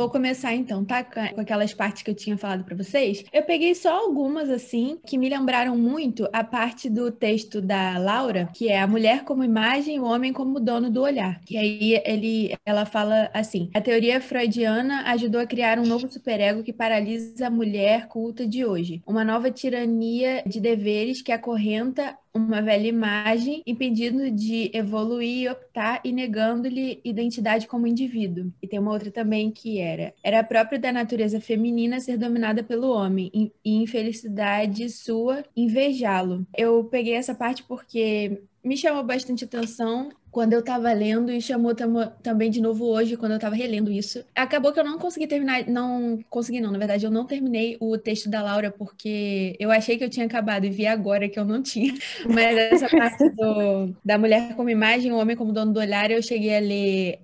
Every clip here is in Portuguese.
Vou começar então, tá? Com aquelas partes que eu tinha falado para vocês. Eu peguei só algumas, assim, que me lembraram muito a parte do texto da Laura, que é a mulher como imagem, o homem como dono do olhar. E aí ela fala assim: a teoria freudiana ajudou a criar um novo superego que paralisa a mulher culta de hoje. Uma nova tirania de deveres que acorrenta uma velha imagem, impedindo de evoluir, optar e negando-lhe identidade como indivíduo. E tem uma outra também que era próprio da natureza feminina ser dominada pelo homem, e infelicidade sua invejá-lo. Eu peguei essa parte porque me chamou bastante atenção quando eu estava lendo e chamou também de novo hoje, quando eu estava relendo isso. Acabou que eu não consegui terminar, na verdade eu não terminei o texto da Laura porque eu achei que eu tinha acabado e vi agora que eu não tinha. Mas essa parte da mulher como imagem, o homem como dono do olhar, eu cheguei a ler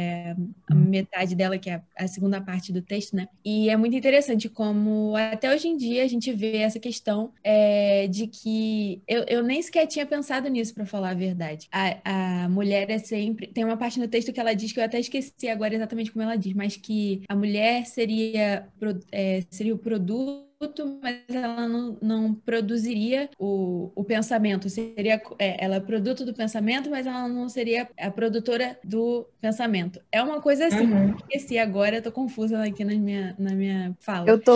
a metade dela, que é a segunda parte do texto, né? E é muito interessante como até hoje em dia a gente vê essa questão de que eu nem sequer tinha pensado nisso, para falar a verdade. A mulher é sempre... Tem uma parte no texto que ela diz, que eu até esqueci agora exatamente como ela diz, mas que a mulher seria o produto, mas ela não produziria o pensamento. Ela é produto do pensamento, mas ela não seria a produtora do pensamento. É uma coisa assim, Uhum. esqueci agora, eu tô confusa aqui na minha fala. Eu tô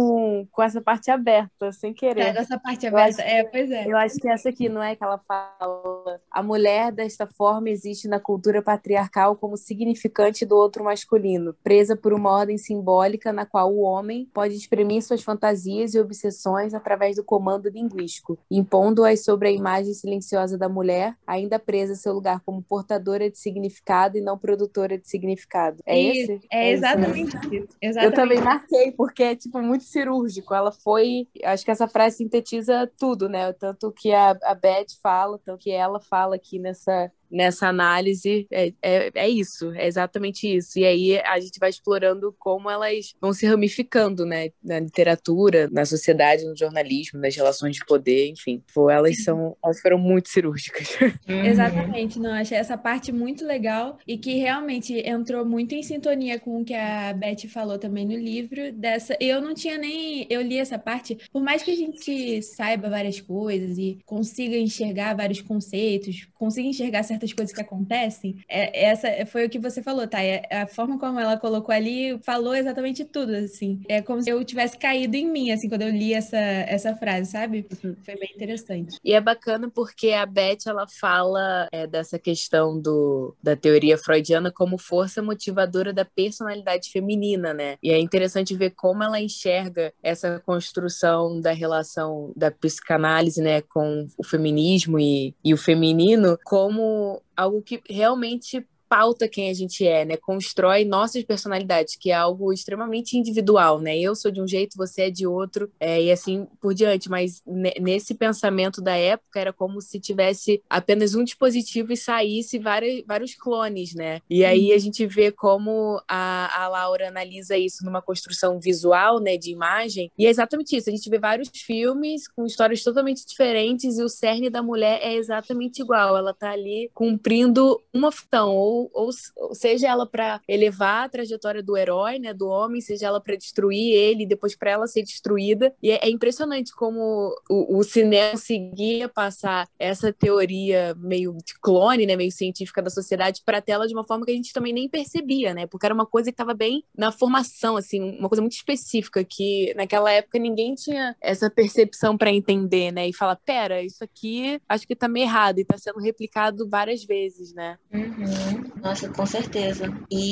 com essa parte aberta, sem Tá, querer. essa parte Eu acho, aberta, pois é. eu acho que essa aqui não é que ela fala. A mulher, desta forma, existe na cultura patriarcal como significante do outro masculino, presa por uma ordem simbólica na qual o homem pode exprimir suas fantasias e obsessões através do comando linguístico, impondo-as sobre a imagem silenciosa da mulher, ainda presa a seu lugar como portadora de significado e não produtora de significado. É Isso, esse? é É isso, né? exatamente isso. Eu Exatamente. também marquei, porque é, tipo, muito cirúrgico. Ela foi... Acho que essa frase sintetiza tudo, né? Tanto que a Beth fala, tanto que ela fala aqui nessa análise, é isso, é exatamente isso. E aí a gente vai explorando como elas vão se ramificando, né? Na literatura, na sociedade, no jornalismo, nas relações de poder, enfim. Pô, elas foram muito cirúrgicas. Uhum. Exatamente, não, achei essa parte muito legal e que realmente entrou muito em sintonia com o que a Beth falou também no livro dessa. Eu não tinha nem, eu li essa parte, por mais que a gente saiba várias coisas e consiga enxergar vários conceitos, consiga enxergar certas coisas que acontecem, essa foi o que você falou, tá? A forma como ela colocou ali falou exatamente tudo, assim. É como se eu tivesse caído em mim, assim, quando eu li essa frase, sabe? Foi bem interessante. E é bacana porque a Beth, ela fala dessa questão da teoria freudiana como força motivadora da personalidade feminina, né? E é interessante ver como ela enxerga essa construção da relação da psicanálise, né, com o feminismo e o feminino como algo que realmente pauta quem a gente é, né? Constrói nossas personalidades, que é algo extremamente individual, né? Eu sou de um jeito, você é de outro, e assim por diante. Mas nesse pensamento da época era como se tivesse apenas um dispositivo e saísse vários clones, né? E aí a gente vê como a Laura analisa isso numa construção visual, né, de imagem, e é exatamente isso. A gente vê vários filmes com histórias totalmente diferentes e o cerne da mulher é exatamente igual. Ela tá ali cumprindo uma função, ou seja ela para elevar a trajetória do herói, né, do homem, seja ela para destruir ele e depois para ela ser destruída. E é impressionante como o cinema conseguia passar essa teoria meio de clone, né, meio científica da sociedade para a tela de uma forma que a gente também nem percebia, né, porque era uma coisa que estava bem na formação, assim, uma coisa muito específica que naquela época ninguém tinha essa percepção para entender, né, e falar, pera, isso aqui acho que tá meio errado e tá sendo replicado várias vezes, né. Uhum. Nossa, com certeza.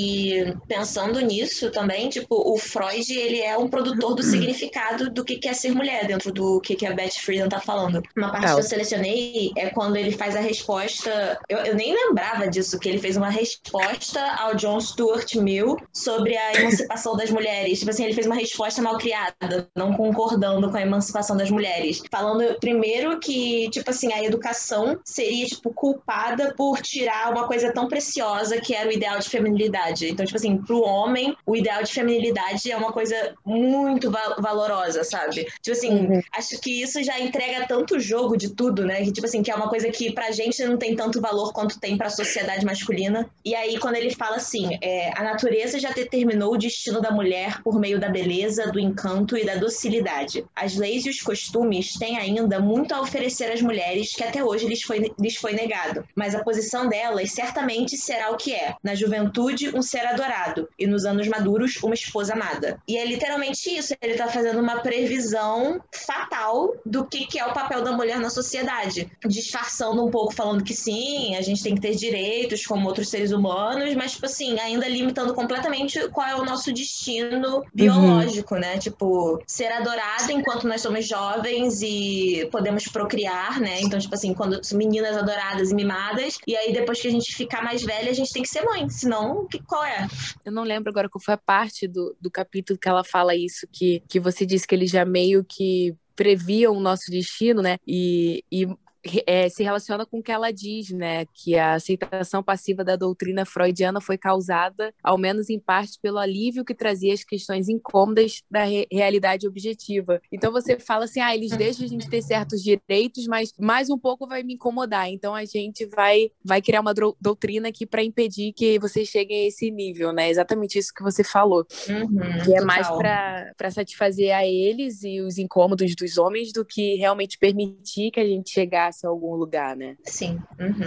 E pensando nisso também, tipo, o Freud, ele é um produtor do significado do que é ser mulher, dentro do que a Beth Friedan tá falando. Uma parte que eu Tal. selecionei é quando ele faz a resposta, eu nem lembrava disso, que ele fez uma resposta ao John Stuart Mill sobre a emancipação das mulheres. Tipo assim, ele fez uma resposta mal criada, não concordando com a emancipação das mulheres. Falando primeiro que, tipo assim, a educação seria, tipo, culpada por tirar uma coisa tão preciosa religiosa que era o ideal de feminilidade. Então, tipo assim, pro homem, o ideal de feminilidade é uma coisa muito valorosa, sabe? Tipo assim, acho que isso já entrega tanto jogo de tudo, né? Que, tipo assim, que é uma coisa que pra gente não tem tanto valor quanto tem pra sociedade masculina. E aí, quando ele fala assim, a natureza já determinou o destino da mulher por meio da beleza, do encanto e da docilidade. As leis e os costumes têm ainda muito a oferecer às mulheres que até hoje lhes foi negado. Mas a posição delas certamente será o que é. Na juventude, um ser adorado. E nos anos maduros, uma esposa amada. E é literalmente isso. Ele tá fazendo uma previsão fatal do que é o papel da mulher na sociedade. Disfarçando um pouco, falando que sim, a gente tem que ter direitos como outros seres humanos, mas, tipo assim, ainda limitando completamente qual é o nosso destino biológico, né? Tipo, ser adorado enquanto nós somos jovens e podemos procriar, né? Então, tipo assim, quando meninas adoradas e mimadas, e aí depois que a gente ficar mais velha, a gente tem que ser mãe, senão, qual é? Eu não lembro agora qual foi a parte do capítulo que ela fala isso, que você disse que eles já meio que previam o nosso destino, né? E se relaciona com o que ela diz, né? Que a aceitação passiva da doutrina freudiana foi causada, ao menos em parte, pelo alívio que trazia as questões incômodas da realidade objetiva. Então você fala assim, eles deixam a gente ter certos direitos, mas mais um pouco vai me incomodar. Então a gente vai criar uma doutrina aqui para impedir que vocês cheguem a esse nível, né? Exatamente isso que você falou. Que é mais para satisfazer a eles e os incômodos dos homens do que realmente permitir que a gente chegasse a algum lugar, né? Sim.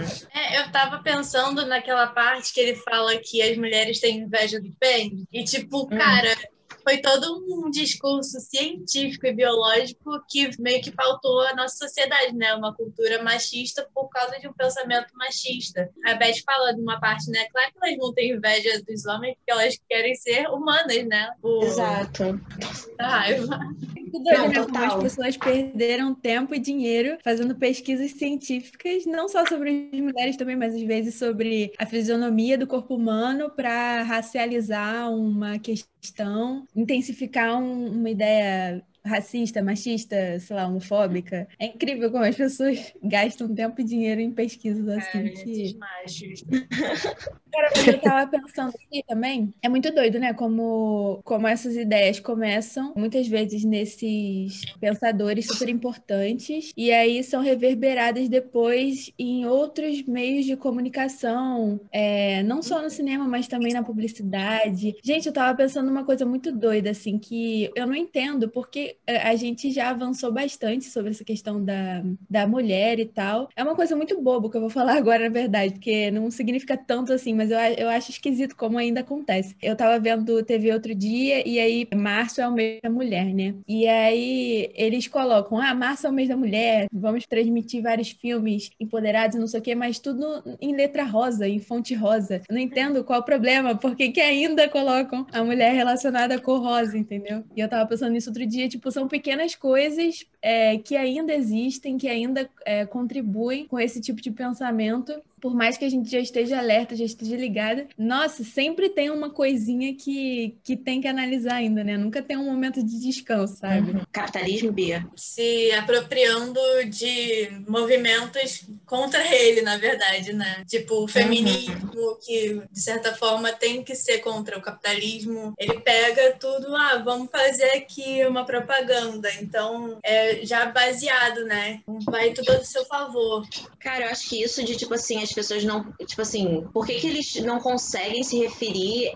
Eu tava pensando naquela parte que ele fala que as mulheres têm inveja do pênis. E, tipo, cara, foi todo um discurso científico e biológico que meio que pautou a nossa sociedade, né? Uma cultura machista por causa de um pensamento machista. A Beth fala de uma parte, né? Claro que elas não têm inveja dos homens porque elas querem ser humanas, né? Exato. Da raiva. Muito doido, né? Como as pessoas perderam tempo e dinheiro fazendo pesquisas científicas, não só sobre as mulheres também, mas às vezes sobre a fisionomia do corpo humano para racializar uma questão, intensificar uma ideia racista, machista, sei lá, homofóbica. É incrível como as pessoas gastam tempo e dinheiro em pesquisas assim. Esses machos. Cara, mas eu tava pensando aqui também, é muito doido, né? Como essas ideias começam muitas vezes nesses pensadores super importantes e aí são reverberadas depois em outros meios de comunicação, não só no cinema, mas também na publicidade. Gente, eu tava pensando uma coisa muito doida, assim, que eu não entendo porque a gente já avançou bastante sobre essa questão da mulher e tal. É uma coisa muito boba que eu vou falar agora, na verdade, porque não significa tanto assim, mas eu acho esquisito como ainda acontece. Eu tava vendo TV outro dia e aí março é o mês da mulher, né? E aí eles colocam, março é o mês da mulher, vamos transmitir vários filmes empoderados e não sei o quê, mas tudo em letra rosa, em fonte rosa. Eu não entendo qual o problema, porque que ainda colocam a mulher relacionada à cor rosa, entendeu? E eu tava pensando nisso outro dia, tipo, são pequenas coisas que ainda existem, que ainda contribuem com esse tipo de pensamento. Por mais que a gente já esteja alerta, já esteja ligada, nossa, sempre tem uma coisinha que tem que analisar ainda, né? Nunca tem um momento de descanso, sabe? Capitalismo, Bia. Se apropriando de movimentos contra ele, na verdade, né? Tipo, o feminismo, que de certa forma tem que ser contra o capitalismo. Ele pega tudo, vamos fazer aqui uma propaganda. Então, já baseado, né? Vai tudo a seu favor. Cara, eu acho que isso de, tipo assim, as pessoas não... Tipo assim, por que eles não conseguem se referir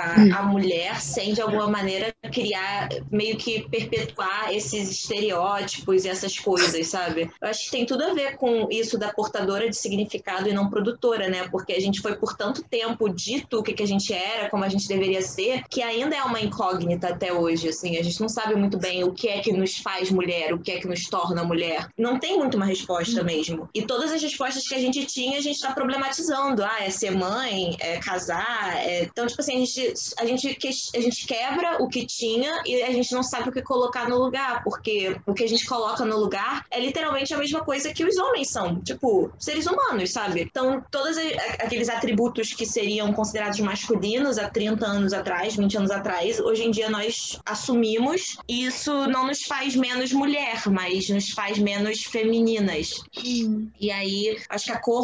à mulher sem, de alguma maneira, criar, meio que perpetuar esses estereótipos e essas coisas, sabe? Eu acho que tem tudo a ver com isso da portadora de significado e não produtora, né? Porque a gente foi por tanto tempo dito o que a gente era, como a gente deveria ser, que ainda é uma incógnita até hoje, assim. A gente não sabe muito bem o que é que nos faz mulher, o que é que nos torna mulher. Não tem muito uma resposta mesmo. E todas as respostas que a gente tinha, a gente tá problematizando. É ser mãe, é casar. Então, tipo assim, a gente quebra o que tinha e a gente não sabe o que colocar no lugar, porque o que a gente coloca no lugar é literalmente a mesma coisa que os homens são, tipo, seres humanos, sabe? Então, todos aqueles atributos que seriam considerados masculinos há 30 anos atrás, 20 anos atrás, hoje em dia nós assumimos e isso não nos faz menos mulher, mas nos faz menos femininas. E aí, acho que a cor rosa é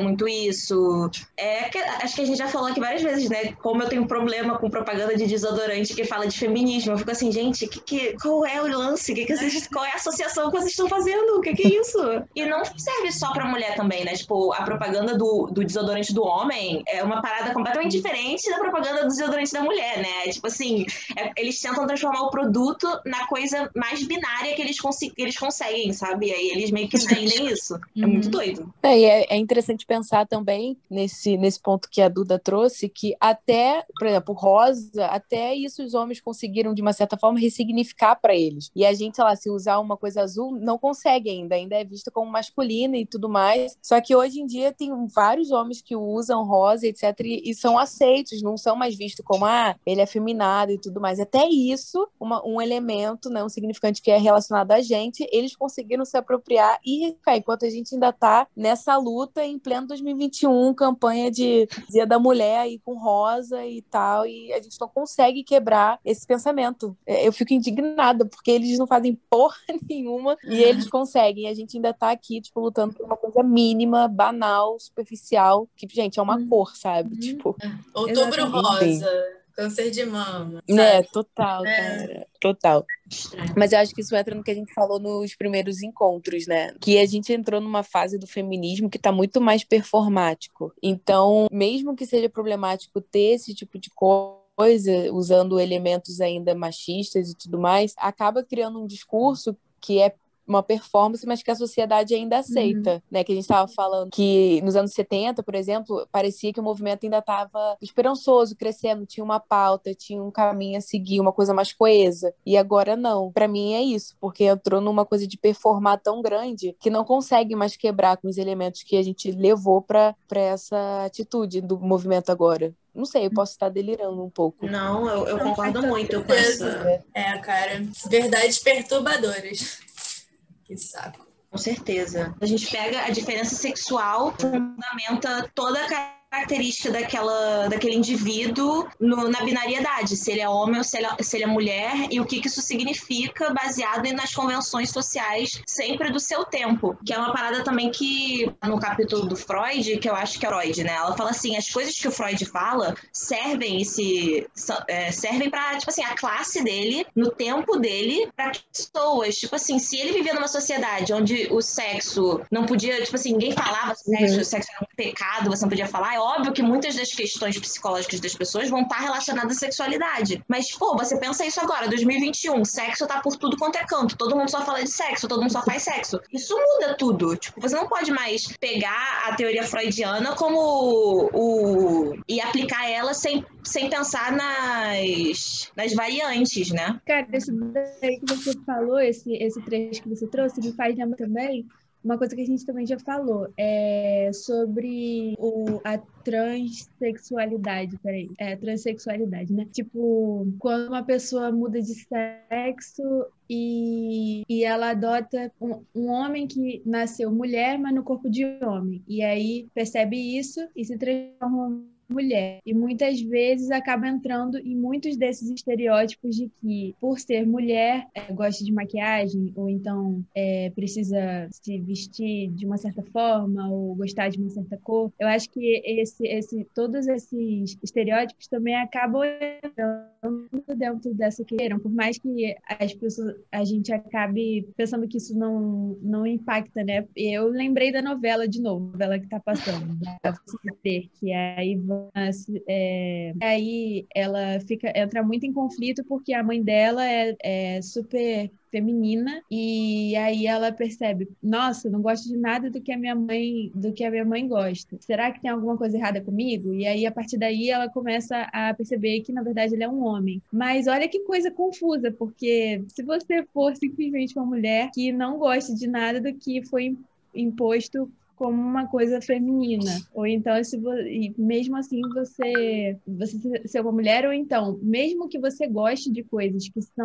muito isso. Acho que a gente já falou aqui várias vezes, né? Como eu tenho um problema com propaganda de desodorante que fala de feminismo. Eu fico assim, gente, qual é o lance? Qual é a associação que vocês estão fazendo? O que é isso? E não serve só pra mulher também, né? Tipo, a propaganda do desodorante do homem é uma parada completamente diferente da propaganda do desodorante da mulher, né? Tipo assim, eles tentam transformar o produto na coisa mais binária que eles conseguem, sabe? E aí eles meio que vendem isso. É muito doido. E é interessante pensar também nesse ponto que a Duda trouxe, que até, por exemplo, rosa, até isso os homens conseguiram, de uma certa forma, ressignificar para eles. E a gente, sei lá, se usar uma coisa azul, não consegue ainda é vista como masculina e tudo mais. Só que hoje em dia tem vários homens que usam rosa, etc., e são aceitos, não são mais vistos como, ele é afeminado e tudo mais. Até isso, um elemento, né, um significante que é relacionado a gente, eles conseguiram se apropriar e enquanto a gente ainda tá nessa luta em pleno 2021, campanha de Dia da Mulher aí com rosa e tal, e a gente não consegue quebrar esse pensamento. Eu fico indignada, porque eles não fazem porra nenhuma e eles conseguem. A gente ainda tá aqui, tipo, lutando por uma coisa mínima, banal, superficial, que, gente, é uma cor, sabe? Tipo, Outubro Rosa, câncer de mama, né, sabe? total, cara, total. Mas eu acho que isso entra no que a gente falou nos primeiros encontros, né? Que a gente entrou numa fase do feminismo que tá muito mais performático. Então, mesmo que seja problemático ter esse tipo de coisa, usando elementos ainda machistas e tudo mais, acaba criando um discurso que é uma performance, mas que a sociedade ainda aceita, né? Que a gente estava falando que nos anos 70, por exemplo, parecia que o movimento ainda estava esperançoso, crescendo, tinha uma pauta, tinha um caminho a seguir, uma coisa mais coesa. E agora não. Para mim é isso, porque entrou numa coisa de performar tão grande que não consegue mais quebrar com os elementos que a gente levou para essa atitude do movimento agora. Não sei, eu posso estar delirando um pouco. Não, eu concordo muito com essa. Cara, verdades perturbadoras. Que saco. Com certeza. A gente pega a diferença sexual, fundamenta toda a característica daquele indivíduo na binariedade, se ele é homem ou se ele é mulher, e o que isso significa baseado nas convenções sociais sempre do seu tempo, que é uma parada também que no capítulo do Freud, que eu acho que é Freud, né? Ela fala assim, as coisas que o Freud fala servem para, tipo assim, a classe dele, no tempo dele, para pessoas, tipo assim, se ele vivia numa sociedade onde o sexo não podia, tipo assim, ninguém falava sexo, o sexo era um pecado, você não podia falar, óbvio que muitas das questões psicológicas das pessoas vão estar relacionadas à sexualidade. Mas, pô, você pensa isso agora, 2021, sexo tá por tudo quanto é canto, todo mundo só fala de sexo, todo mundo só faz sexo. Isso muda tudo. Tipo, você não pode mais pegar a teoria freudiana e aplicar ela sem pensar nas variantes, né? Cara, esse daí que você falou, esse trecho que você trouxe, me faz lembrar também uma coisa que a gente também já falou, sobre a transexualidade, transexualidade, né? Tipo, quando uma pessoa muda de sexo e ela adota um homem que nasceu mulher, mas no corpo de homem. E aí percebe isso e se transforma mulher. E muitas vezes acaba entrando em muitos desses estereótipos de que, por ser mulher, gosta de maquiagem, ou então precisa se vestir de uma certa forma, ou gostar de uma certa cor. Eu acho que todos esses estereótipos também acabam entrando dentro dessa questão, por mais que a gente acabe pensando que isso não impacta, né? Eu lembrei da novela de novo, a novela que tá passando, da que é a Ivana, aí ela entra muito em conflito porque a mãe dela é super feminina e aí ela percebe, nossa, não gosto de nada do que a minha mãe gosta. Será que tem alguma coisa errada comigo? E aí a partir daí ela começa a perceber que na verdade ele é um homem. Mas olha que coisa confusa, porque se você for simplesmente uma mulher que não gosta de nada do que foi imposto como uma coisa feminina, ou então e mesmo assim você ser uma mulher, ou então mesmo que você goste de coisas que são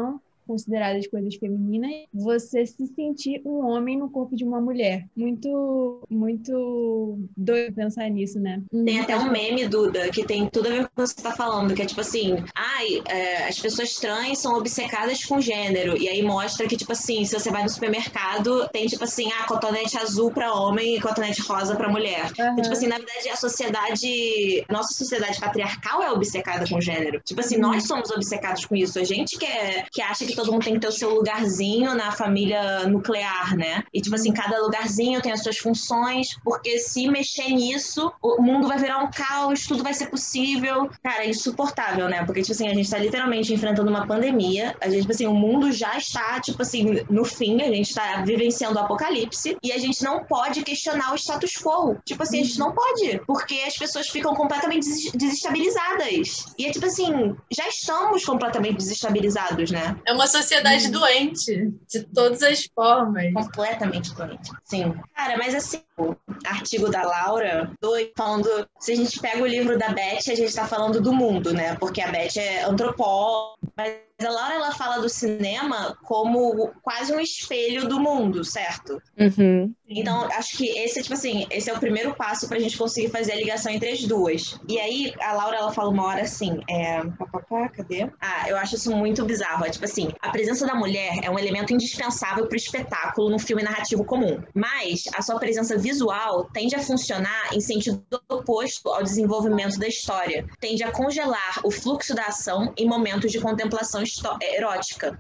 consideradas coisas femininas, você se sentir um homem no corpo de uma mulher. Muito, muito doido pensar nisso, né? Tem até um meme, Duda, que tem tudo a ver com o que você tá falando, que é tipo assim, as pessoas trans são obcecadas com gênero, e aí mostra que, tipo assim, se você vai no supermercado, tem tipo assim, cotonete azul pra homem e cotonete rosa pra mulher. Então, tipo assim, na verdade, nossa sociedade patriarcal é obcecada com gênero. Tipo assim, nós somos obcecados com isso. A gente que acha que todo mundo tem que ter o seu lugarzinho na família nuclear, né? E tipo assim, cada lugarzinho tem as suas funções, porque se mexer nisso, o mundo vai virar um caos, tudo vai ser possível. Cara, é insuportável, né? Porque, tipo assim, a gente tá literalmente enfrentando uma pandemia, a gente, tipo assim, o mundo já está, tipo assim, no fim, a gente tá vivenciando o apocalipse, e a gente não pode questionar o status quo. Tipo assim, a gente não pode, porque as pessoas ficam completamente desestabilizadas. E é tipo assim, já estamos completamente desestabilizados, né? É uma sociedade doente, de todas as formas. Completamente doente. Sim. Cara, mas assim, o artigo da Laura, falando, se a gente pega o livro da Beth, a gente tá falando do mundo, né? Porque a Beth é antropóloga, mas a Laura, ela fala do cinema como quase um espelho do mundo, certo? Uhum. Então, acho que esse é, tipo assim, esse é o primeiro passo pra gente conseguir fazer a ligação entre as duas. E aí, a Laura, ela fala uma hora assim, cadê? Eu acho isso muito bizarro. É tipo assim, a presença da mulher é um elemento indispensável pro espetáculo no filme narrativo comum. Mas a sua presença visual tende a funcionar em sentido oposto ao desenvolvimento da história. Tende a congelar o fluxo da ação em momentos de contemplação erótica.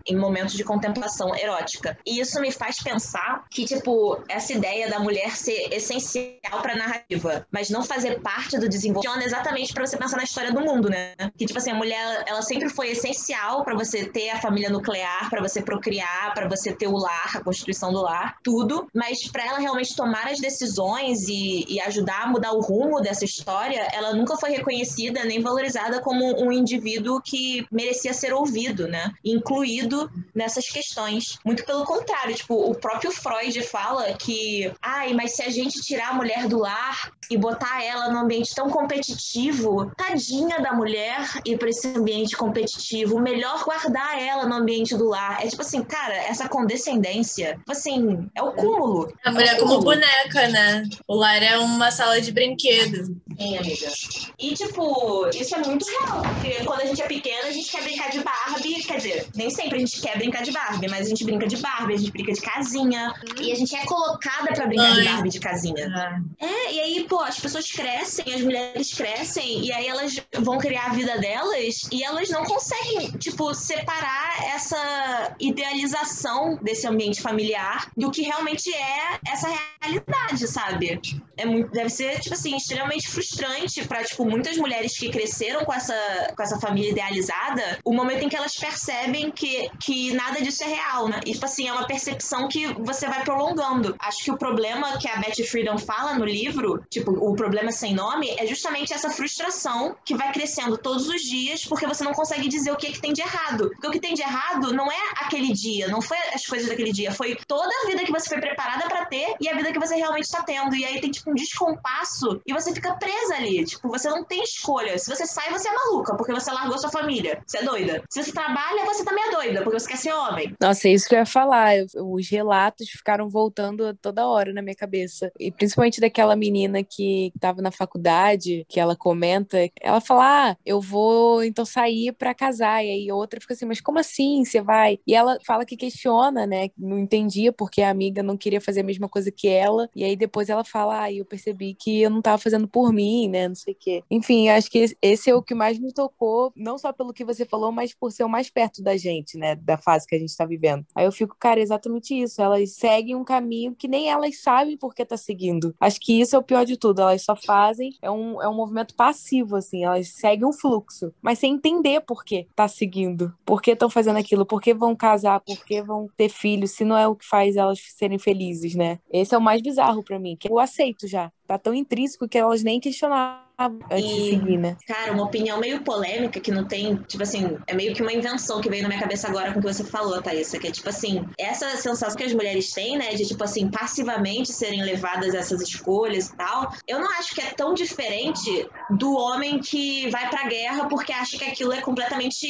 E isso me faz pensar que, tipo, essa ideia da mulher ser essencial pra narrativa, mas não fazer parte do desenvolvimento, exatamente pra você pensar na história do mundo, né? Que, tipo assim, a mulher, ela sempre foi essencial pra você ter a família nuclear, pra você procriar, pra você ter o lar, a constituição do lar, tudo, mas pra ela realmente tomar as decisões e ajudar a mudar o rumo dessa história, ela nunca foi reconhecida nem valorizada como um indivíduo que merecia ser ouvido, né? Incluído nessas questões. Muito pelo contrário, tipo, o próprio Freud fala que, mas se a gente tirar a mulher do lar e botar ela num ambiente tão competitivo, tadinha da mulher ir pra esse ambiente competitivo, melhor guardar ela no ambiente do lar. É tipo assim, cara, essa condescendência, tipo assim, é o cúmulo. A mulher como boneca, né? O lar é uma sala de brinquedo. Sim, amiga. E, tipo, isso é muito real, porque quando a gente é pequena, a gente quer brincar de Barbie, quer dizer, nem sempre a gente quer brincar de Barbie, mas a gente brinca de Barbie, a gente brinca de casinha, e a gente é colocada pra brincar de Barbie de casinha. E aí, pô, as pessoas crescem, as mulheres crescem, e aí elas vão criar a vida delas, e elas não conseguem, tipo, separar essa idealização desse ambiente familiar do que realmente é essa realidade, sabe? Deve ser, tipo assim, extremamente frustrante pra, tipo, muitas mulheres que cresceram com essa família idealizada, o momento em que elas percebem que nada disso é real, né? E, tipo assim, é uma percepção que você vai prolongando. Acho que o problema que a Betty Friedan fala no livro, tipo, o problema sem nome, é justamente essa frustração que vai crescendo todos os dias porque você não consegue dizer o que tem de errado. Porque o que tem de errado não é aquele dia, não foi as coisas daquele dia, foi toda a vida que você foi preparada pra ter e a vida que você realmente tá tendo. E aí tem, tipo, um descompasso e você fica presa ali. Tipo, você não tem escolha. Se você sai, você é maluca, porque você largou sua família. Você é doida. Se você trabalha, você também é doida, porque você quer ser homem. Nossa, é isso que eu ia falar. Os relatos ficaram voltando toda hora na minha cabeça. E principalmente daquela menina que tava na faculdade, que ela comenta, ela fala, eu vou então sair pra casar. E aí outra fica assim, mas como assim você vai? E ela fala que questiona, né? Não entendia porque a amiga não queria fazer a mesma coisa que ela. E aí depois ela fala, eu percebi que eu não tava fazendo por mim, né? Não sei o quê. Enfim, acho que esse é o que mais me tocou, não só pelo que você falou, mas por ser o mais perto da gente, né? Da fase que a gente tá vivendo. Aí eu fico, cara, é exatamente isso. Elas seguem um caminho que nem elas sabem por que tá seguindo. Acho que isso é o pior de tudo. Elas só fazem, é um movimento passivo, assim. Elas seguem um fluxo, mas sem entender por que tá seguindo. Por que estão fazendo aquilo? Por que vão casar? Por que vão ter filhos? Se não é o que faz elas serem felizes, né? Esse é o mais bizarro pra mim, que eu aceito já. Tá tão intrínseco que elas nem questionavam antes de seguir, né? Cara, uma opinião meio polêmica que não tem, tipo assim, é meio que uma invenção que veio na minha cabeça agora com o que você falou, Thaísa, que é tipo assim, essa sensação que as mulheres têm, né, de tipo assim, passivamente serem levadas a essas escolhas e tal, eu não acho que é tão diferente do homem que vai pra guerra porque acha que aquilo é completamente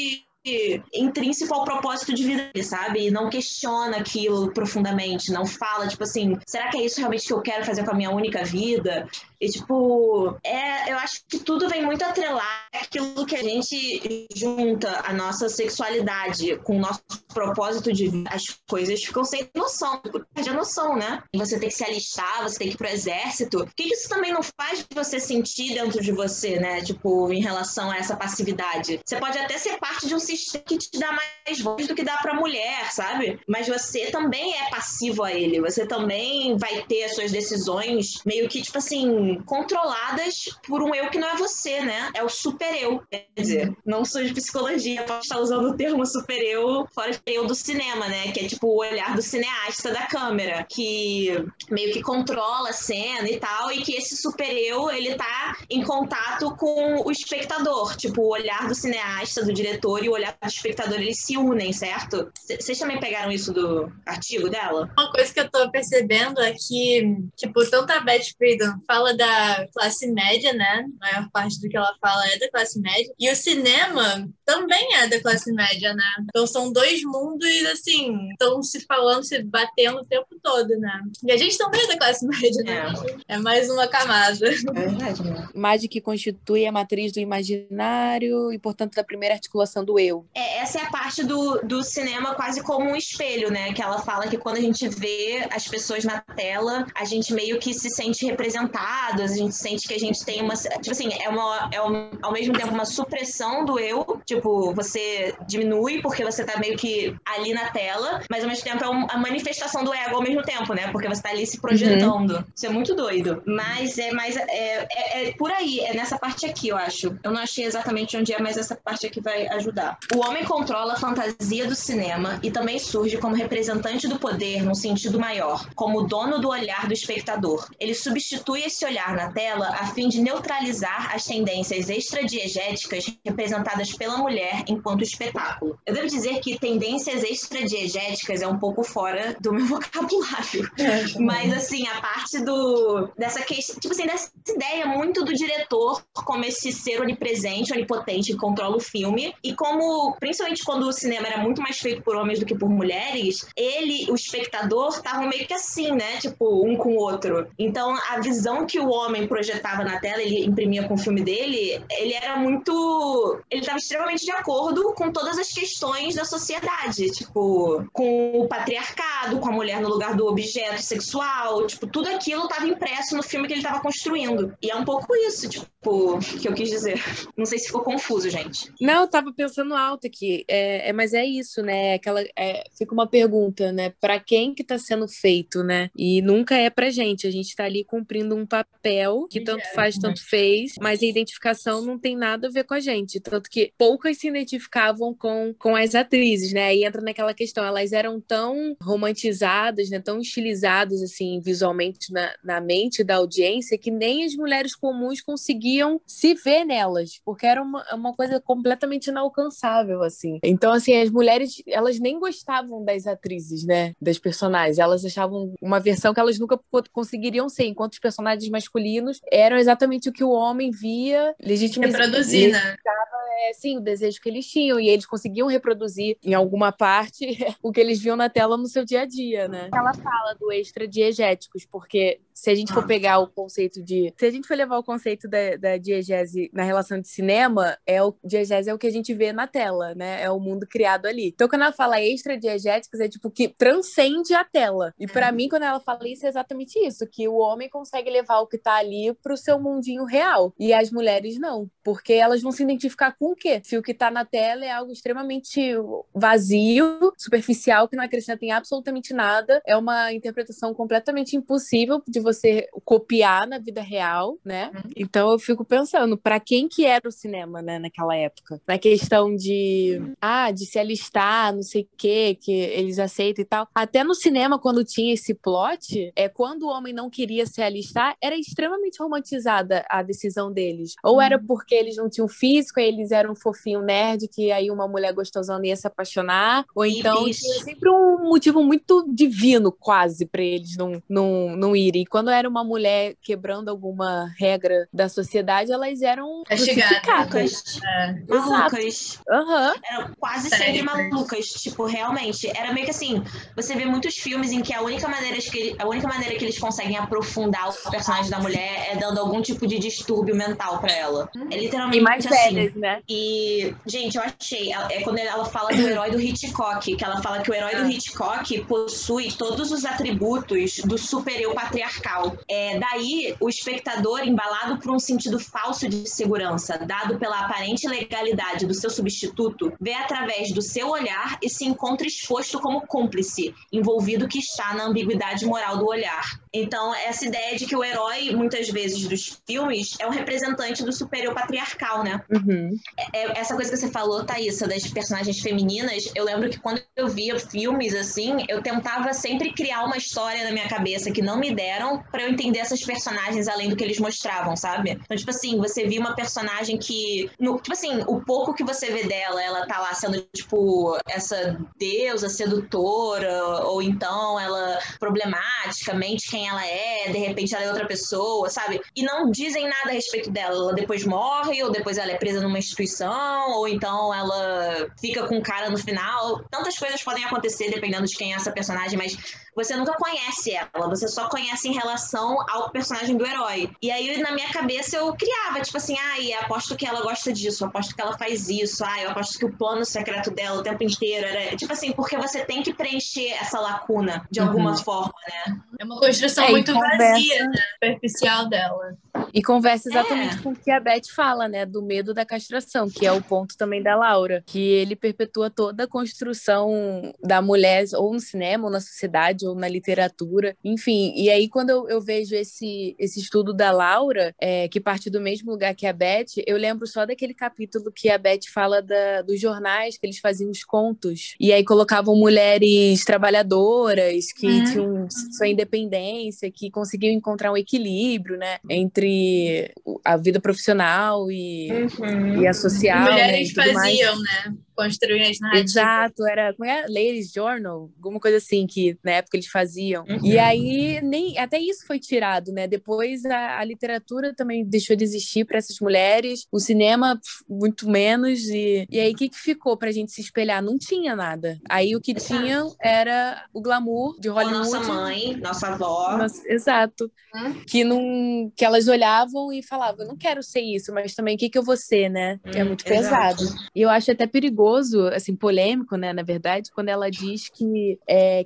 intrínseco ao propósito de vida dele, sabe? E não questiona aquilo profundamente, não fala, tipo assim, será que é isso realmente que eu quero fazer com a minha única vida? E, tipo, eu acho que tudo vem muito atrelar aquilo que a gente junta a nossa sexualidade com o nosso propósito de vida. As coisas ficam sem noção, perde a noção, né? E você tem que se alistar, você tem que ir pro exército. O que isso também não faz você sentir dentro de você, né? Tipo, em relação a essa passividade. Você pode até ser parte de um sistema que te dá mais voz do que dá pra mulher, sabe? Mas você também é passivo a ele. Você também vai ter as suas decisões meio que, tipo assim, controladas por um eu que não é você, né? É o super-eu. Quer dizer, não sou de psicologia, posso estar usando o termo super-eu fora de eu do cinema, né? Que é tipo o olhar do cineasta da câmera, que meio que controla a cena e tal, e que esse super-eu, ele tá em contato com o espectador. Tipo, o olhar do cineasta, do diretor e o olhar do espectador, eles se unem, certo? Vocês também pegaram isso do artigo dela? Uma coisa que eu tô percebendo é que, tipo, tanto a Beth Friedan fala da classe média, né? A maior parte do que ela fala é da classe média. E o cinema também é da classe média, né? Então são dois mundos, assim, estão se falando, se batendo o tempo todo, né? E a gente também é da classe média, né? É mais uma camada. É verdade, né? Imagem que constitui a matriz do imaginário e, portanto, da primeira articulação do eu. Essa é a parte do cinema quase como um espelho, né? Que ela fala que quando a gente vê as pessoas na tela, a gente meio que se sente representado, a gente sente que a gente tem uma... Tipo assim, ao mesmo tempo uma supressão do eu, tipo, você diminui porque você tá meio que ali na tela, mas ao mesmo tempo é a manifestação do ego ao mesmo tempo, né? Porque você tá ali se projetando. Uhum. Isso é muito doido. Mas é por aí, é nessa parte aqui, eu acho. Eu não achei exatamente onde é, mas essa parte aqui vai ajudar. O homem controla a fantasia do cinema e também surge como representante do poder num sentido maior, como dono do olhar do espectador. Ele substitui esse olhar na tela a fim de neutralizar as tendências extradiegéticas representadas pela mulher enquanto espetáculo. Eu devo dizer que tendências extradiegéticas é um pouco fora do meu vocabulário. Mas, assim, a parte dessa questão, tipo assim, dessa ideia muito do diretor como esse ser onipresente, onipotente que controla o filme, e como, principalmente quando o cinema era muito mais feito por homens do que por mulheres, ele, o espectador, estavam meio que assim, né? Tipo, um com o outro. Então, a visão que o homem projetava na tela, ele imprimia com o filme dele, ele era muito... Ele estava extremamente de acordo com todas as questões da sociedade, tipo, com o patriarcado, com a mulher no lugar do objeto sexual, tipo, tudo aquilo estava impresso no filme que ele estava construindo. E é um pouco isso, tipo, que eu quis dizer. Não sei se ficou confuso, gente. Não, eu tava pensando alto aqui. Mas é isso, né? Fica uma pergunta, né? Pra quem que tá sendo feito, né? E nunca é pra gente. A gente tá ali cumprindo um papel que tanto faz, tanto fez, mas a identificação não tem nada a ver com a gente. Tanto que poucas se identificavam com as atrizes, né? Aí entra naquela questão, elas eram tão romantizadas, né? Tão estilizadas, assim, visualmente na mente da audiência, que nem as mulheres comuns conseguiam se ver nelas, porque era uma coisa completamente inalcançável, assim. Então, assim, as mulheres, elas nem gostavam das atrizes, né? Das personagens. Elas achavam uma versão que elas nunca conseguiriam ser, enquanto os personagens masculinos eram exatamente o que o homem via, reproduzir, né? Sim, o desejo que eles tinham, e eles conseguiam reproduzir em alguma parte o que eles viam na tela no seu dia a dia, né? Ela fala do extra-diegéticos, porque se a gente for pegar o conceito se a gente for levar o conceito da diegese na relação de cinema, diegese é o que a gente vê na tela, né? É o mundo criado ali. Então, quando ela fala extra-diegéticos, é tipo que transcende a tela. E pra mim, quando ela fala isso, é exatamente isso, que o homem consegue levar o que tá ali pro seu mundinho real. E as mulheres não, porque elas vão se identificar com o quê? Se o que tá na tela é algo extremamente vazio, superficial, que não acrescenta em absolutamente nada, é uma interpretação completamente impossível de você copiar na vida real, né? Então eu fico pensando, pra quem que era o cinema, né, naquela época? Na questão de se alistar, não sei o quê, que eles aceitam e tal. Até no cinema, quando tinha esse plot, quando o homem não queria se alistar, era extremamente romantizada a decisão deles. Ou era porque eles não tinham físico, aí eles eram um fofinho nerd, que aí uma mulher gostosona ia se apaixonar, ou então tinha sempre um motivo muito divino, quase, pra eles não irem. quando era uma mulher quebrando alguma regra da sociedade, elas eram crucificadas. Malucas. Aham. Eram quase sempre malucas. Tipo, realmente. Era meio que assim, você vê muitos filmes em que a única maneira que eles conseguem aprofundar o personagem da mulher é dando algum tipo de distúrbio mental pra ela. É literalmente E mais assim. velhas, né? E, gente, eu achei. É quando ela fala do herói do Hitchcock, que ela fala que o herói do Hitchcock possui todos os atributos do super-eu patriarcal. Daí, o espectador, embalado por um sentido falso de segurança, dado pela aparente legalidade do seu substituto, vê através do seu olhar e se encontra exposto como cúmplice, envolvido que está na ambiguidade moral do olhar. Então, essa ideia de que o herói, muitas vezes, dos filmes, é um representante do super-eu patriarcal, né? Uhum. Essa coisa que você falou, Thaísa, das personagens femininas, eu lembro que quando eu via filmes, assim, eu tentava sempre criar uma história na minha cabeça que não me deram pra eu entender essas personagens além do que eles mostravam, sabe? Então, tipo assim, você via uma personagem que... tipo assim, o pouco que você vê dela, ela tá lá sendo, tipo, essa deusa sedutora, ou então ela problemática, mente quem ela é, de repente ela é outra pessoa, sabe? E não dizem nada a respeito dela. Ela depois morre, ou depois ela é presa numa instituição, ou então ela fica com um cara no final. Tantas coisas podem acontecer dependendo de quem é essa personagem, mas você nunca conhece ela, você só conhece em relação ao personagem do herói. E aí, na minha cabeça, eu criava, tipo assim, aposto que ela gosta disso, aposto que ela faz isso, eu aposto que o plano secreto dela o tempo inteiro era... Tipo assim, porque você tem que preencher essa lacuna de alguma forma, né? É uma construção muito vazia, né? Superficial dela. E conversa exatamente com o que a Beth fala, né? Do medo da castração, que é o ponto também da Laura. Que ele perpetua toda a construção da mulher, ou no cinema, ou na sociedade, ou na literatura. Enfim, e aí quando eu vejo esse estudo da Laura, que parte do mesmo lugar que a Beth, eu lembro só daquele capítulo que a Beth fala dos jornais, que eles faziam os contos. E aí colocavam mulheres trabalhadoras, que tinham sua independência, que conseguiam encontrar um equilíbrio, né? Entre a vida profissional e a social, e mulheres, né? E faziam, né? Construir as narrativas. Exato, como é? Ladies Journal, alguma coisa assim que na época eles faziam. E aí até isso foi tirado, né? Depois a literatura também deixou de existir para essas mulheres, o cinema muito menos, e aí o que ficou pra gente se espelhar? Não tinha nada. Aí o que tinha era o glamour de Hollywood. Nossa mãe, nossa avó. Exato. Que elas olhavam e falavam, eu não quero ser isso, mas também o que eu vou ser, né? É muito pesado. E eu acho até perigoso, assim, polêmico, né, na verdade, quando ela diz que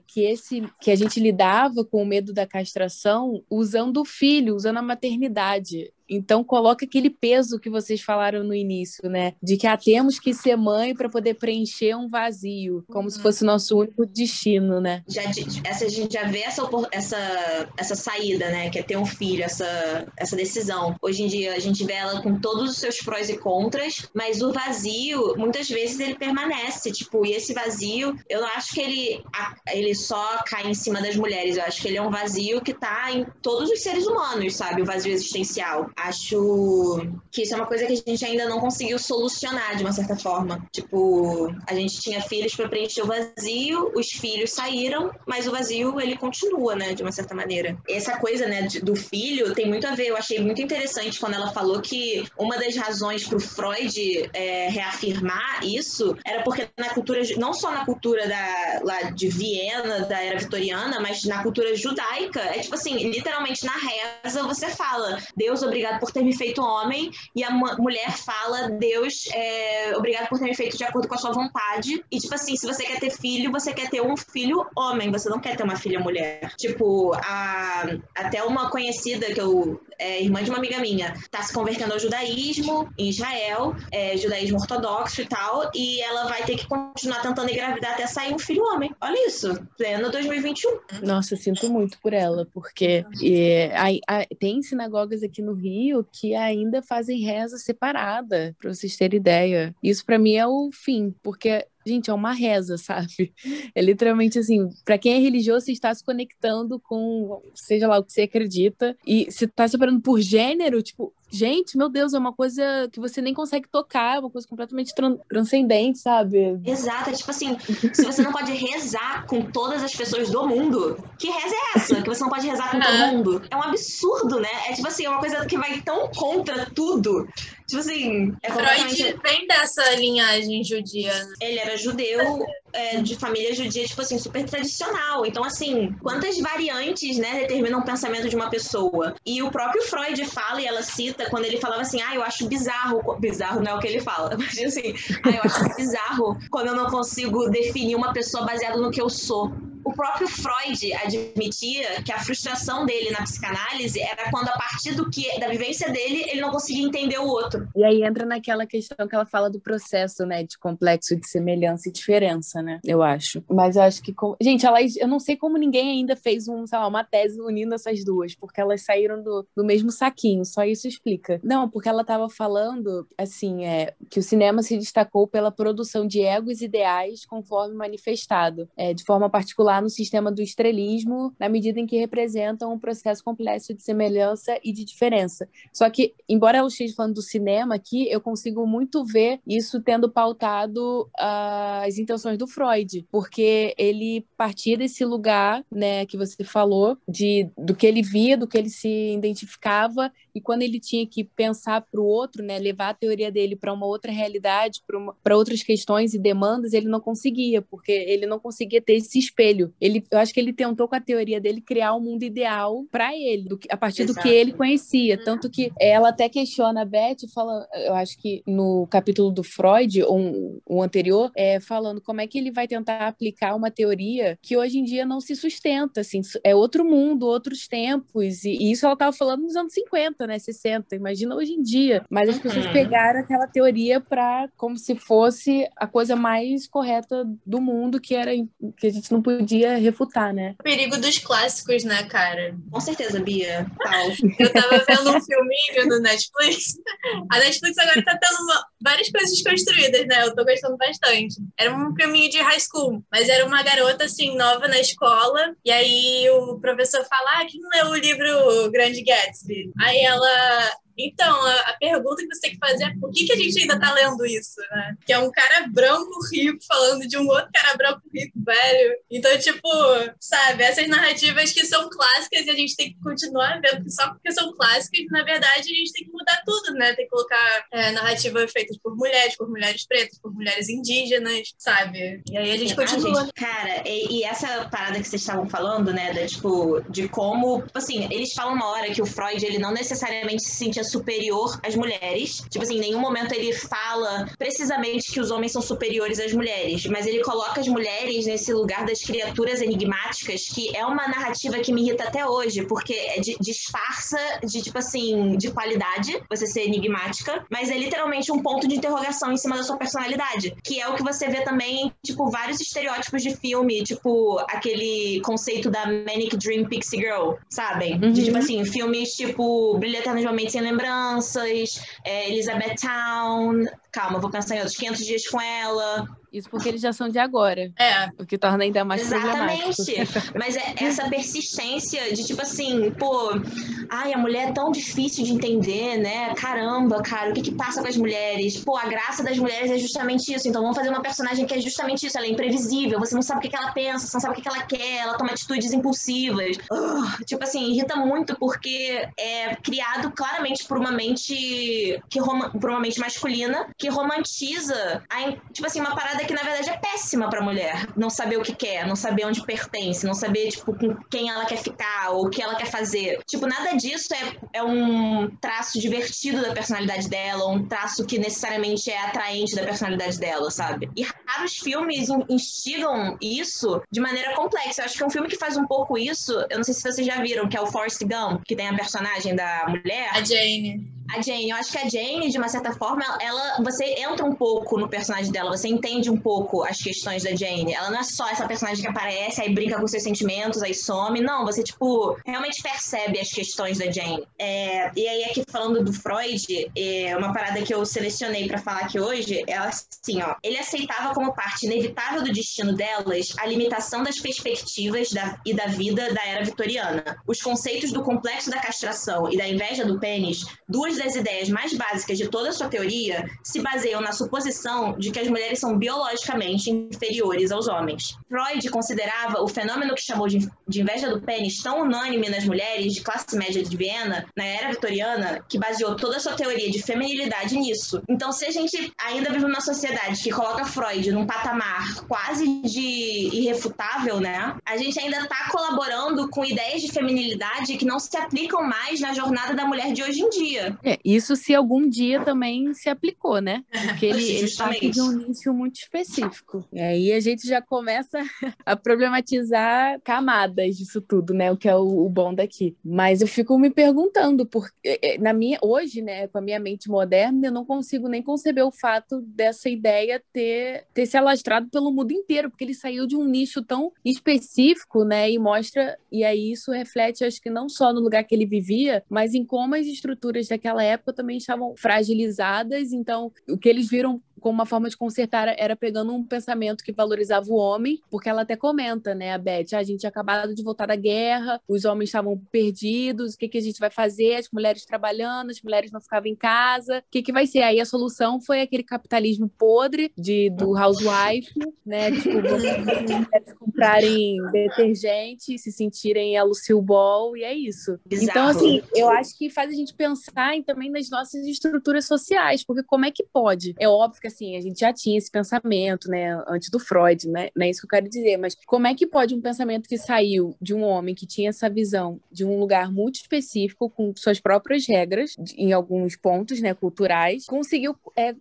a gente lidava com o medo da castração usando o filho, usando a maternidade. Então, coloca aquele peso que vocês falaram no início, né? De que temos que ser mãe para poder preencher um vazio, como se fosse o nosso único destino, né? A gente já vê essa saída, né? Que é ter um filho, essa decisão. Hoje em dia, a gente vê ela com todos os seus prós e contras, mas o vazio, muitas vezes, ele permanece. Tipo, e esse vazio, eu não acho que ele só cai em cima das mulheres. Eu acho que ele é um vazio que tá em todos os seres humanos, sabe? O vazio existencial. Acho que isso é uma coisa que a gente ainda não conseguiu solucionar de uma certa forma. Tipo, a gente tinha filhos para preencher o vazio, os filhos saíram, mas o vazio ele continua, né, de uma certa maneira. Essa coisa, né, do filho tem muito a ver. Eu achei muito interessante quando ela falou que uma das razões para o Freud reafirmar isso era porque na cultura, não só na cultura lá de Viena, da era vitoriana, mas na cultura judaica, é tipo assim, literalmente na reza você fala, Deus, obrigado por ter me feito homem, e a mulher fala, Deus, obrigado por ter me feito de acordo com a sua vontade. E tipo assim, se você quer ter filho, você quer ter um filho homem, você não quer ter uma filha mulher. Tipo, até uma conhecida que irmã de uma amiga minha, tá se convertendo ao judaísmo em Israel, judaísmo ortodoxo e tal, e ela vai ter que continuar tentando engravidar até sair um filho homem. Olha isso, pleno 2021. Nossa, eu sinto muito por ela, porque tem sinagogas aqui no Rio que ainda fazem reza separada, pra vocês terem ideia. Isso pra mim é o fim, porque gente, é uma reza, sabe? É literalmente assim, pra quem é religioso, você está se conectando com, seja lá o que você acredita, e se tá separando por gênero, tipo, gente, meu Deus, é uma coisa que você nem consegue tocar, é uma coisa completamente transcendente, sabe? Exato, é tipo assim, se você não pode rezar com todas as pessoas do mundo, que reza é essa? Que você não pode rezar com todo mundo? É um absurdo, né? É tipo assim, é uma coisa que vai tão contra tudo. Tipo assim, é completamente... Freud vem dessa linhagem judia, né? Ele era judeu, de família judia, tipo assim, super tradicional. Então, assim, quantas variantes, né, determinam o pensamento de uma pessoa? E o próprio Freud fala, e ela cita, quando ele falava assim, eu acho bizarro. Bizarro não é o que ele fala, mas assim, eu acho bizarro quando eu não consigo definir uma pessoa baseada no que eu sou. O próprio Freud admitia que a frustração dele na psicanálise era quando, a partir da vivência dele, ele não conseguia entender o outro. E aí entra naquela questão que ela fala do processo, né, de complexo de semelhança e diferença, né, eu acho. Mas eu acho que... Gente, eu não sei como ninguém ainda fez uma tese unindo essas duas, porque elas saíram do mesmo saquinho, só isso explica. Não, porque ela estava falando, assim, que o cinema se destacou pela produção de egos ideais conforme manifestado, de forma particular no sistema do estrelismo, na medida em que representam um processo complexo de semelhança e de diferença. Só que, embora eu esteja falando do cinema aqui, eu consigo muito ver isso tendo pautado as intenções do Freud, porque ele partia desse lugar, né, que você falou, do que ele via, do que ele se identificava, e quando ele tinha que pensar para o outro, né, levar a teoria dele para uma outra realidade, para outras questões e demandas, ele não conseguia, porque ele não conseguia ter esse espelho. Eu acho que ele tentou, com a teoria dele, criar um mundo ideal para ele, a partir do que ele conhecia. Tanto que ela até questiona a Beth, fala, eu acho que no capítulo do Freud, o anterior, falando como é que ele vai tentar aplicar uma teoria que hoje em dia não se sustenta, assim, é outro mundo, outros tempos, e isso ela estava falando nos anos 50, né, 60, imagina hoje em dia. Mas as pessoas pegaram aquela teoria como se fosse a coisa mais correta do mundo, que a gente não podia refutar, né? O perigo dos clássicos, né, cara? Com certeza, Bia. Eu tava vendo um filminho no Netflix. A Netflix agora tá tendo várias coisas construídas, né? Eu tô gostando bastante. Era um filminho de high school, mas era uma garota, assim, nova na escola. E aí o professor fala, quem leu o livro Grande Gatsby? Aí ela... Então, a pergunta que você tem que fazer é por que a gente ainda tá lendo isso, né? Que é um cara branco rico falando de um outro cara branco rico velho. Então, tipo, sabe, essas narrativas que são clássicas e a gente tem que continuar vendo que só porque são clássicas, na verdade, a gente tem que mudar tudo, né? Tem que colocar narrativas feitas por mulheres pretas, por mulheres indígenas, sabe? E aí a gente continua. Cara, e essa parada que vocês estavam falando, né, de como, assim, eles falam uma hora que o Freud, ele não necessariamente se sentia superior às mulheres. Tipo assim, em nenhum momento ele fala precisamente que os homens são superiores às mulheres, mas ele coloca as mulheres nesse lugar das criaturas enigmáticas, que é uma narrativa que me irrita até hoje, porque disfarça tipo assim, de qualidade, você ser enigmática, mas é literalmente um ponto de interrogação em cima da sua personalidade, que é o que você vê também em, tipo, vários estereótipos de filme, tipo, aquele conceito da Manic Dream Pixie Girl, sabem? De, tipo assim, filmes tipo Brilha Eternamente Sem Lembranças, Elizabeth Town, calma, vou pensar em outros, 500 Dias com Ela. Isso porque eles já são de agora. O que torna ainda mais problemático. Exatamente. Mas essa persistência de, tipo assim, pô, a mulher é tão difícil de entender, né? Caramba, cara, o que passa com as mulheres? Pô, a graça das mulheres é justamente isso. Então vamos fazer uma personagem que é justamente isso. Ela é imprevisível, você não sabe o que ela pensa, você não sabe o que ela quer, ela toma atitudes impulsivas. Tipo assim, irrita muito porque é criado claramente por uma mente por uma mente masculina que romantiza tipo assim, uma parada que na verdade é péssima pra mulher. Não saber o que quer, não saber onde pertence, não saber, tipo, com quem ela quer ficar ou o que ela quer fazer. Tipo, nada disso é um traço divertido da personalidade dela, ou um traço que necessariamente é atraente da personalidade dela, sabe? E raros filmes instigam isso de maneira complexa. Eu acho que um filme que faz um pouco isso, eu não sei se vocês já viram, que é o Forrest Gump, que tem a personagem da mulher. A Jane. Eu acho que a Jane, de uma certa forma, você entra um pouco no personagem dela, você entende um pouco as questões da Jane. Ela não é só essa personagem que aparece, aí brinca com seus sentimentos, aí some. Não, você, tipo, realmente percebe as questões da Jane. E aí, aqui falando do Freud, uma parada que eu selecionei pra falar aqui hoje, é assim, ó. Ele aceitava como parte inevitável do destino delas a limitação das perspectivas e da vida da era vitoriana. Os conceitos do complexo da castração e da inveja do pênis, duas das ideias mais básicas de toda a sua teoria se baseiam na suposição de que as mulheres são biologicamente inferiores aos homens. Freud considerava o fenômeno que chamou de inveja do pênis tão unânime nas mulheres de classe média de Viena, na era vitoriana, que baseou toda a sua teoria de feminilidade nisso. Então, se a gente ainda vive numa sociedade que coloca Freud num patamar quase de irrefutável, né? A gente ainda está colaborando com ideias de feminilidade que não se aplicam mais na jornada da mulher de hoje em dia. Isso se algum dia também se aplicou, né? Porque ele parte de um nicho muito específico. E aí a gente já começa a problematizar camadas disso tudo, né? O que é o bom daqui. Mas eu fico me perguntando, porque hoje, né, com a minha mente moderna, eu não consigo nem conceber o fato dessa ideia ter se alastrado pelo mundo inteiro, porque ele saiu de um nicho tão específico, né? E aí isso reflete, acho que não só no lugar que ele vivia, mas em como as estruturas daquela época também estavam fragilizadas. Então, o que eles viram como uma forma de consertar era pegando um pensamento que valorizava o homem, porque ela até comenta, né, a Beth, a gente tinha acabado de voltar da guerra, os homens estavam perdidos, o que a gente vai fazer? As mulheres trabalhando, as mulheres não ficavam em casa, o que vai ser? Aí a solução foi aquele capitalismo podre do housewife, né, tipo, vamos fazer as mulheres comprarem detergente, se sentirem a Lucille Ball, e é isso. Bizarro. Então, assim, eu acho que faz a gente pensar também nas nossas estruturas sociais, porque como é que pode? É óbvio que assim, a gente já tinha esse pensamento, né, antes do Freud, né? Não é isso que eu quero dizer, mas como é que pode um pensamento que saiu de um homem que tinha essa visão de um lugar muito específico, com suas próprias regras, em alguns pontos, né, culturais, conseguiu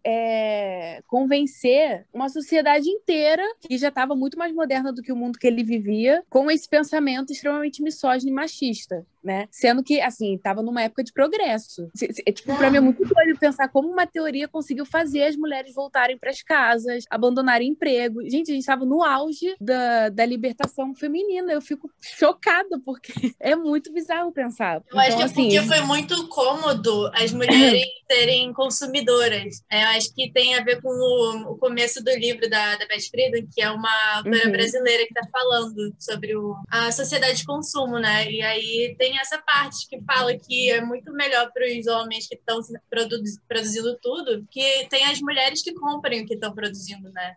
convencer uma sociedade inteira que já estava muito mais moderna do que o mundo que ele vivia, com esse pensamento extremamente misógino e machista, né? Sendo que, assim, estava numa época de progresso. Tipo, pra mim é muito doido pensar como uma teoria conseguiu fazer as mulheres voltarem para as casas, abandonarem emprego. Gente, a gente estava no auge da libertação feminina. Eu fico chocada, porque é muito bizarro pensar. Eu acho que assim, porque foi muito cômodo as mulheres serem consumidoras. Eu acho que tem a ver com o começo do livro da Beth Friedan, que é uma autora brasileira que está falando sobre a sociedade de consumo, né? E aí tem essa parte que fala que é muito melhor para os homens que estão produzindo tudo, que tem as mulheres que comprem o que estão produzindo, né?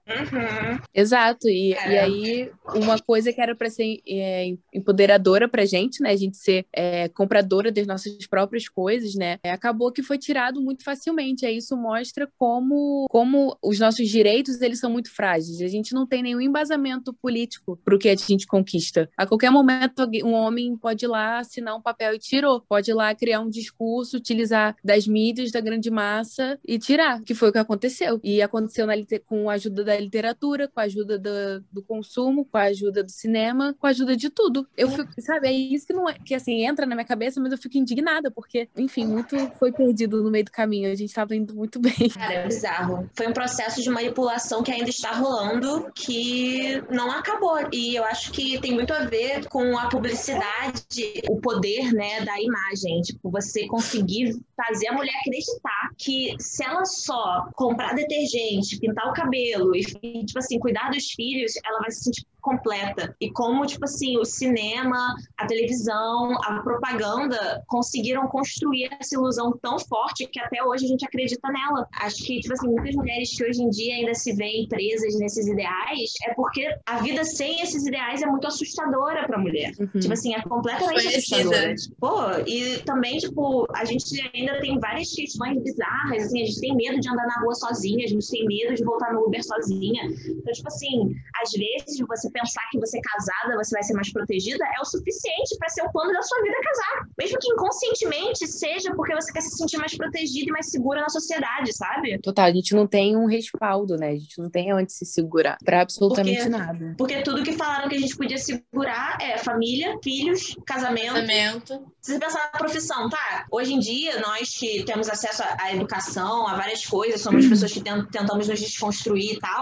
Exato. E aí, uma coisa que era para ser empoderadora pra gente, né? A gente ser compradora das nossas próprias coisas, né? Acabou que foi tirado muito facilmente. Aí isso mostra como os nossos direitos, eles são muito frágeis. A gente não tem nenhum embasamento político pro que a gente conquista. A qualquer momento, um homem pode ir lá assinar um papel e tirou. Pode ir lá criar um discurso, utilizar das mídias, da grande massa e tirar, que foi o que aconteceu. E aconteceu com a ajuda da literatura, com a ajuda do consumo, com a ajuda do cinema, com a ajuda de tudo. Eu fico, sabe, é isso que assim, entra na minha cabeça, mas eu fico indignada, porque, enfim, muito foi perdido no meio do caminho. A gente estava indo muito bem. Cara, é bizarro. Foi um processo de manipulação que ainda está rolando, que não acabou. E eu acho que tem muito a ver com a publicidade, o poder, né, da imagem. Tipo, você conseguir fazer a mulher acreditar que se ela só comprar detergente, pintar o cabelo e, tipo assim, cuidar dos filhos, ela vai se sentir completa. E como, tipo assim, o cinema, a televisão, a propaganda conseguiram construir essa ilusão tão forte que até hoje a gente acredita nela. Acho que, tipo assim, muitas mulheres que hoje em dia ainda se veem presas nesses ideais é porque a vida sem esses ideais é muito assustadora pra mulher. Tipo assim, é completamente assustadora. Pô, e também, tipo, a gente ainda tem várias questões bizarras, assim, a gente tem medo de andar na rua sozinha, a gente tem medo de voltar no Uber sozinha. Então, tipo assim, às vezes você pensar que você casada, você vai ser mais protegida, é o suficiente para ser o plano da sua vida casar. Mesmo que inconscientemente seja porque você quer se sentir mais protegida e mais segura na sociedade, sabe? Total, a gente não tem um respaldo, né? A gente não tem onde se segurar pra absolutamente nada. Porque tudo que falaram que a gente podia segurar é família, filhos, casamento. Se você pensar na profissão, tá? Hoje em dia, nós que temos acesso à educação, a várias coisas, somos pessoas que tentamos nos desconstruir e tal, a gente pode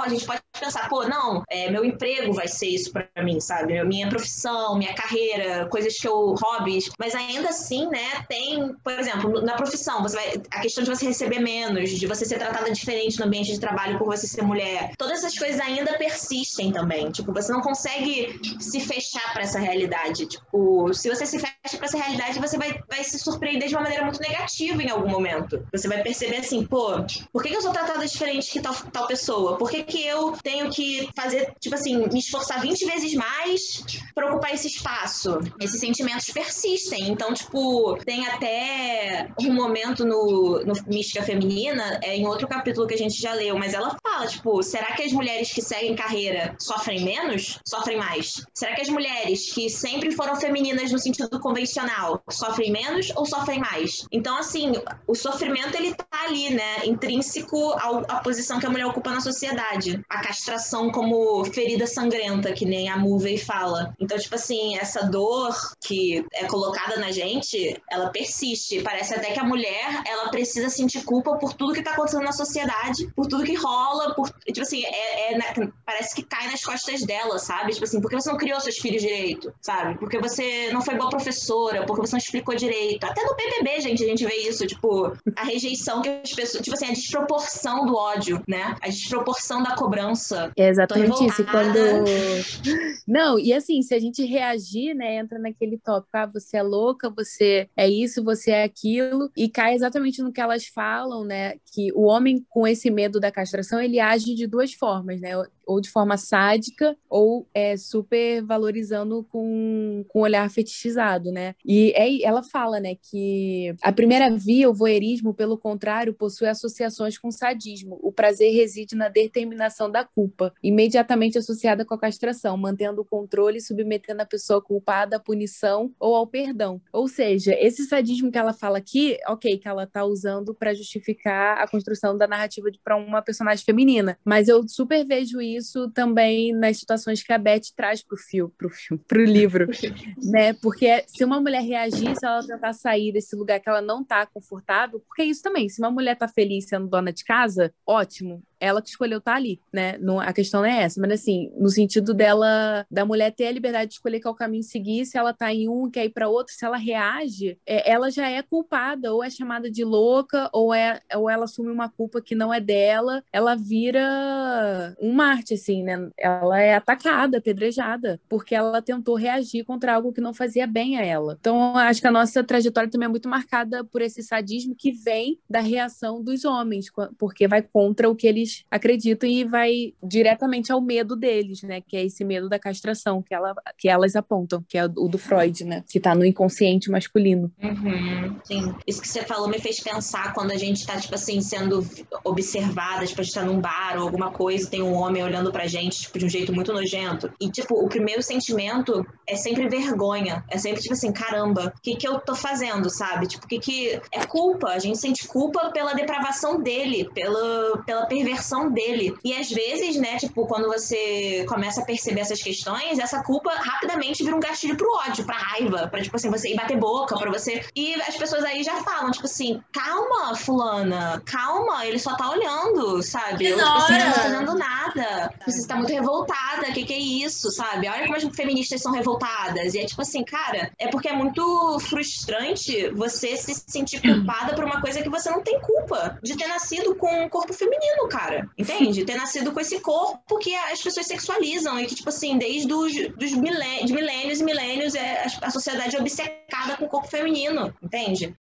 pensar, pô, não, meu emprego vai ser isso pra mim, sabe? Minha profissão, minha carreira, coisas que eu, hobbies, mas ainda assim, né, tem, por exemplo, na profissão, a questão de você receber menos, de você ser tratada diferente no ambiente de trabalho por você ser mulher, todas essas coisas ainda persistem também, tipo, você não consegue se fechar pra essa realidade, tipo, se você se fecha pra essa realidade, você vai se surpreender de uma maneira muito negativa em algum momento. Você vai perceber assim, pô, por que eu sou tratada diferente que tal pessoa? Por que eu tenho que fazer, tipo assim, me esforçar 20 vezes mais pra ocupar esse espaço? Esses sentimentos persistem. Então, tipo, tem até um momento no Mística Feminina, em outro capítulo que a gente já leu, mas ela fala, tipo, será que as mulheres que seguem carreira sofrem menos? Sofrem mais? Será que as mulheres que sempre foram femininas no sentido convencional sofrem menos ou sofrem mais? Então, assim, o sofrimento, ele tá ali, né, intrínseco à posição que a mulher ocupa na sociedade. A castração como ferida sangrenta, que nem a Mulvey fala. Então, tipo assim, essa dor que é colocada na gente, ela persiste. Parece até que a mulher, ela precisa sentir culpa por tudo que tá acontecendo na sociedade, por tudo que rola, tipo assim, parece que cai nas costas dela, sabe? Tipo assim, porque você não criou seus filhos direito, sabe? Porque você não foi boa professora, porque você não explicou direito. Até no BBB, gente, a gente vê isso, tipo, a rejeição que as pessoas, tipo assim, a desproporção do ódio, né? A desproporção da cobrança. É exatamente isso. E quando... Não, e assim, se a gente reagir, né, entra naquele tópico, você é louca, você é isso, você é aquilo, e cai exatamente no que elas falam, né, que o homem com esse medo da castração, ele age de duas formas, né, ou de forma sádica, ou super valorizando com olhar fetichizado, né, e ela fala, né, que a primeira via, o voyeurismo, pelo contrário, possui associações com sadismo, o prazer reside na determinação da culpa, imediatamente associada com a castração, mantendo o controle e submetendo a pessoa culpada à punição ou ao perdão. Ou seja, esse sadismo que ela fala aqui, ok, que ela tá usando para justificar a construção da narrativa para uma personagem feminina, mas eu super vejo isso também nas situações que a Beth traz pro livro, né? Porque se uma mulher reagir, se ela tentar sair desse lugar que ela não tá confortável, porque é isso também, se uma mulher tá feliz sendo dona de casa, ótimo, ela que escolheu estar ali, né? Não, a questão não é essa, mas assim, no sentido da mulher ter a liberdade de escolher qual caminho seguir, se ela tá em um, quer ir para outro, se ela reage, ela já é culpada, ou é chamada de louca, ou ela assume uma culpa que não é dela, ela vira um Marte, assim, né? Ela é atacada, apedrejada, porque ela tentou reagir contra algo que não fazia bem a ela. Então, acho que a nossa trajetória também é muito marcada por esse sadismo que vem da reação dos homens, porque vai contra o que eles acreditam e vai diretamente ao medo deles, né? Que é esse medo da castração que elas apontam, que é o do Freud, né? Que tá no inconsciente masculino. Sim. Isso que você falou me fez pensar quando a gente tá, tipo assim, sendo observada, tipo, a gente tá num bar ou alguma coisa, tem um homem olhando pra gente, tipo, de um jeito muito nojento. E, tipo, o primeiro sentimento é sempre vergonha. É sempre, tipo assim, caramba, o que eu tô fazendo, sabe? Tipo, que é culpa. A gente sente culpa pela depravação dele, pela perversão dele. E às vezes, né, tipo, quando você começa a perceber essas questões, essa culpa rapidamente vira um gatilho pro ódio, pra raiva, pra, tipo assim, você ir bater boca, pra você... E as pessoas aí já falam, tipo assim, calma, fulana, calma, ele só tá olhando, sabe? Ou, tipo assim, não tá fazendo nada. Você tá muito revoltada, que é isso, sabe? Olha como as feministas são revoltadas. E é tipo assim, cara, é porque é muito frustrante você se sentir culpada por uma coisa que você não tem culpa de ter nascido com um corpo feminino, cara. Entende? Ter nascido com esse corpo que as pessoas sexualizam e que, tipo assim, desde os milênios e milênios, a sociedade é obcecada com o corpo feminino, entende?